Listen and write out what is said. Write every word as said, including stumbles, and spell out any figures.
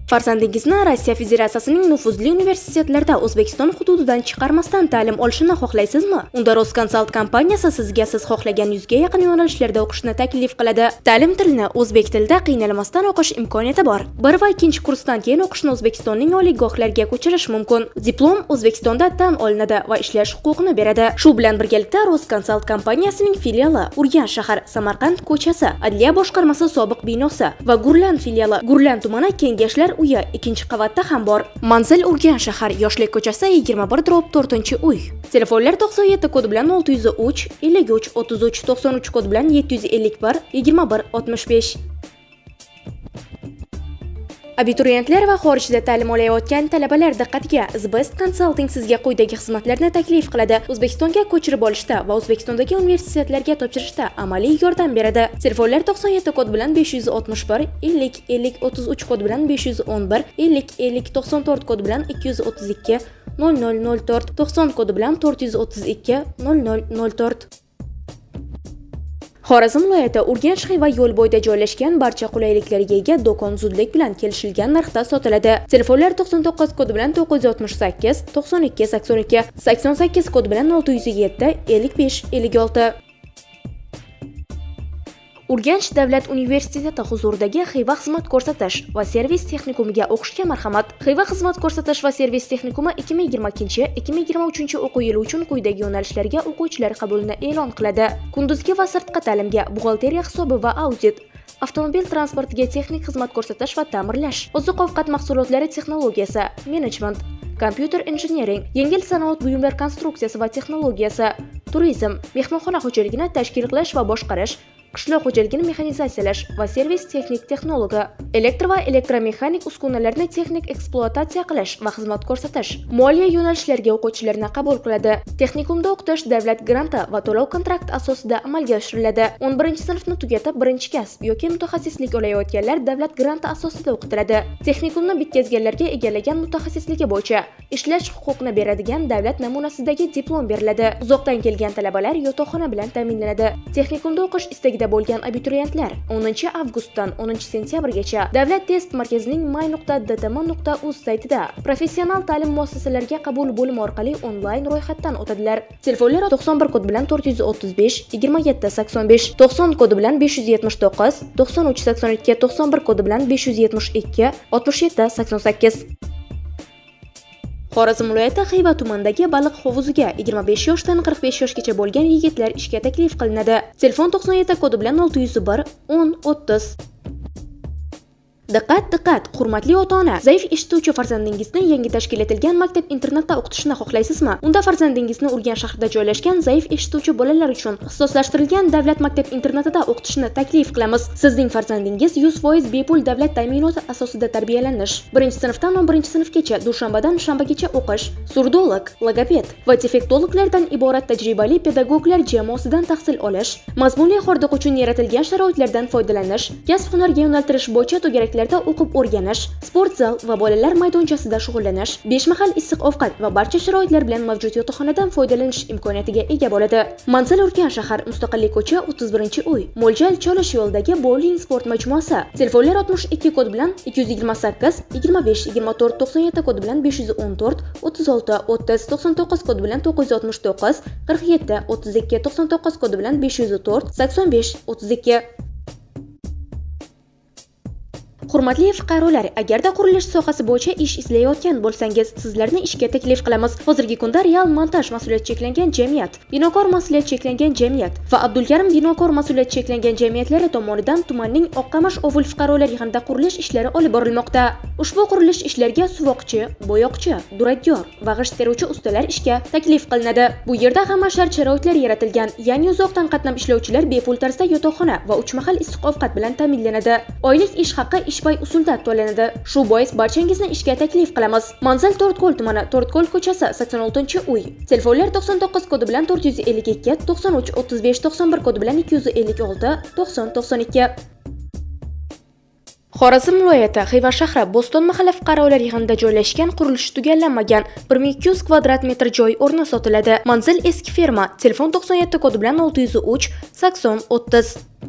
Farzandingizni Rossiya Federatsiyasining nufuzli universitetlarida O'zbekiston hududidan chiqarmasdan ta'lim olishini xohlaysizmi? Unda Roskonsalt kompaniyasi sizga siz xohlagan yuzga yaqin yo'nalishlarda o'qishni taklif qiladi. Ta'lim tilini o'zbek tilida qiynalmasdan o'qish imkoniyati bor. bir va ikkinchi kursdan keyin o'qishni O'zbekistonning oliygohlariga ko'chirish mumkin. Diplom O'zbekistonda tan olinadi va ishlash huquqini beradi. Shu bilan birgalikda Roskonsalt kompaniyasining filiali Urganch shahar Samarqand ko'chasi, Adliya boshqarmasi sobiq binosi va Gurlan filiali Gurlan tumani Kengashlar uyi ikkinchi qavatda ham bor. Manzil Urganch shahar Yoshlik ko'chasi yigirma bir to'rtinchi uy. Telefonlar to'qson yetti kodi bilan olti yuz uch ellik uch o'ttiz uch to'qson uch kodi bilan yetti yuz ellik bir yigirma bir oltmish besh. Abituriyentlar va xorijda ta'lim olayotgan talabalar diqqatiga! Zbest Consulting sizga quyidagi xizmatlarni taklif qiladi. O'zbekistonga ko'chirib olishda va O'zbekistondagi universitetlarga topshirishda amaliy yordam beradi. Telefonlar to'qson yetti kod bilan besh yuz oltmish bir ellik ellik o'ttiz uch kod bilan besh yuz o'n bir ellik ellik to'qson to'rt kod bilan ikki yuz o'ttiz ikki nol nol nol to'rt to'qson kodi bilan to'rt yuz o'ttiz ikki nol nol nol to'rt. Xorazm viloyati Urganch Xiva yo'l bo'yida joylashgan barcha qulayliklarga ega do'kon zudlik bilan kelishilgan narxda sotiladi. Telefonlar to'qson to'qqiz kodi bilan to'qqiz yuz oltmish sakkiz to'qson ikki sakson ikki sakson sakkiz kodi bilan olti yuz yetti ellik besh ellik olti. Urganch davlat universiteti huzuridagi Xiva xizmat ko'rsatish va servis texnikumiga o'qishga marhamat. Xiva xizmat ko'rsatish va servis texnikumi ikki ming yigirma ikkinchi ikki ming yigirma uchinchi o'quv yili uchun quyidagi yo'nalishlarga o'quvchilar qabulini e'lon qiladi. Kunduzgi va sirtqi ta'limga buxgalteriya hisobi va audit, avtomobil transportiga texnik xizmat ko'rsatish va ta'mirlash, oziq-ovqat mahsulotlari texnologiyasi, menejment, kompyuter injiniring, yengil sanoat buyumlar konstruksiyasi va texnologiyasi, turizm, mehmonxona xo'jaligini tashkil qilish va boshqarish, qishloq xo'jaligini mexanizatsiyalash va servis texnik texnologi, elektr va elektromexanik uskunalarni texnik ekspluatatsiya qilish va xizmat ko'rsatish. Moliya yo'nalishlariga o'quvchilarni qabul qiladi. Texnikumda o'qitish davlat granti va to'lov kontrakt asosida amalga oshiriladi. o'n birinchi sinfni tugatib birinchi kasb yoki mutaxassislik olayotganlar davlat granti asosida o'qitiladi. Texnikumni bitkazganlarga egallagan mutaxassisligi bo'yicha ishlash huquqini beradigan davlat namunasidagi diplom beriladi. Uzoqdan kelgan talabalar yotoqxona bilan ta'minlanadi. Texnikumda o'qish istagida bo'lgan abituriyentlar o'ninchi avgustdan o'ninchi sentyabrgacha Davlat test markazining may nuqta d t m nuqta uz saytida professional ta'lim muassasalariga qabul bo'limi orqali onlayn ro'yxatdan o'tadilar. Telefonlar to'qson bir kod bilan to'rt yuz o'ttiz besh yigirma yetti sakson besh, to'qson kodi bilan besh yuz yetmish to'qqiz, to'qson uch sakson ikki, to'qson bir kodi bilan besh yuz yetmish ikki oltmish yetti sakson sakkiz. Xorazm viloyati Xiva tumanidagi baliq hovuziga yigirma besh yoshdan qirq besh yoshgacha bo'lgan yigitlar ishga taklif qilinadi. Telefon to'qson yetti kodi bilan olti yuz bir o'n o'ttiz. Diqqat, diqqat, hurmatli ota-ona, zaif eshituvchi farzandingizni yangi tashkil etilgan maktab-internatda o'qitishni xohlaysizmi? Unda farzandingizni Urganch shahrida joylashgan zaif eshituvchi bolalar uchun ixtisoslashtirilgan davlat maktab-internatida o'qitishni taklif qilamiz. Sizning farzandingiz yuz foiz bepul davlat ta'minoti asosida tarbiyalanish, birinchi sinfdan o'n birinchi sinfgacha dushanbadan shanbagacha o'qish, surdolog, logoped va defektologlardan iborat tajribali pedagoglar jamoasidan tahsil olish, mazmunli hordiq uchun yaratilgan sharoitlardan foydalanish, kasb-hunarga yo'naltirish bo'yicha to'garaklar o'qib o'rganish, sport zal va bolalar maydonchasida shug'ullanish, besh mahal issiq ovqat va barcha sharoitlar bilan mavjud yotoqxonadan foydalanish imkoniyatiga ega bo'ladi. Manzil Urganch shahar, Mustaqillik ko'cha o'ttiz birinchi uy, Mo'ljal Cholish yo'lidagi bowling sport majmuasi. Telefonlar oltmish ikki kod bilan ikki yuz yigirma sakkiz yigirma besh yigirma to'rt to'qson yetti kodi bilan besh yuz o'n to'rt o'ttiz olti o'ttiz, to'qson to'qqiz kodi bilan to'qqiz yuz oltmish to'qqiz qirq yetti o'ttiz ikki, to'qson to'qqiz kodi bilan besh yuz to'rt sakson besh o'ttiz ikki. Hurmatli fuqarolar, agarda qurilish sohasi bo'yicha ish izlayotgan bo'lsangiz, sizlarni ishga taklif qilamiz. Hozirgi kunda Real Montaj mas'uliyati cheklangan jamiyat, Binokor mas'uliyati cheklangan jamiyat va Abdulkarim Binokor mas'uliyati cheklangan jamiyatlari tomonidan tumanning Oqqamash ovul fuqarolar yig'inida qurilish ishlari olib borilmoqda. Ushbu qurilish ishlariga suvoqchi, bo'yoqchi, duradgor va g'isht teruvchi ustalar ishga taklif qilinadi. Bu yerda hamma shart-sharoitlar yaratilgan, ya'ni uzoqdan qatnab ishlovchilar bepul tarzda yotoqxona va uch mahal issiq ovqat bilan ta'minlanadi. Oylik ish haqi ish pay usulda to'lanadi. Shu bois barchangizni ishga taklif qilamiz. Manzil To'rtko'l tumani, To'rtko'l ko'chasi sakson oltinchi uy. Telefonlar to'qson to'qqiz kodi bilan to'rt yuz ellik ikki, to'qson uch o'ttiz besh, to'qson bir kodi bilan ikki yuz ellik olti, to'qson to'qson ikki. Xorazm viloyati Xiva shahri Bo'ston mahalla fuqarolar yig'inida joylashgan qurilishi tugallanmagan bir ming ikki yuz kvadrat metr joy o'rni sotiladi. Manzil eski ferma. Telefon to'qson yetti kodi bilan olti yuz uch sakson o'ttiz.